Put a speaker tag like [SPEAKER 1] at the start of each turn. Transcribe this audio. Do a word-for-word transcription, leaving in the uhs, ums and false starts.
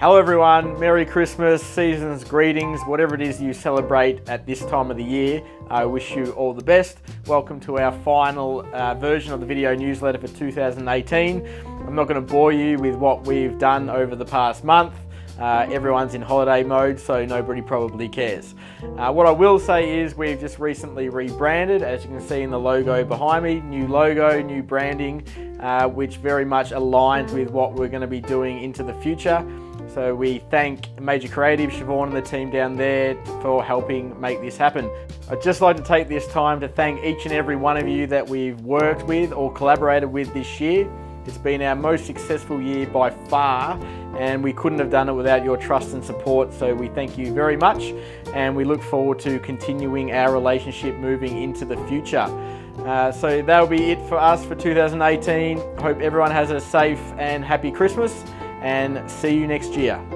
[SPEAKER 1] Hello everyone, Merry Christmas, season's greetings, whatever it is you celebrate at this time of the year. I wish you all the best. Welcome to our final uh, version of the video newsletter for two thousand eighteen. I'm not going to bore you with what we've done over the past month. Uh, everyone's in holiday mode, so nobody probably cares. Uh, what I will say is we've just recently rebranded, as you can see in the logo behind me. New logo, new branding, uh, which very much aligns with what we're going to be doing into the future. So we thank Major Creative, Siobhan and the team down there for helping make this happen. I'd just like to take this time to thank each and every one of you that we've worked with or collaborated with this year. It's been our most successful year by far, and we couldn't have done it without your trust and support, so we thank you very much, and we look forward to continuing our relationship moving into the future. Uh, so that'll be it for us for two thousand eighteen. I hope everyone has a safe and happy Christmas, and see you next year.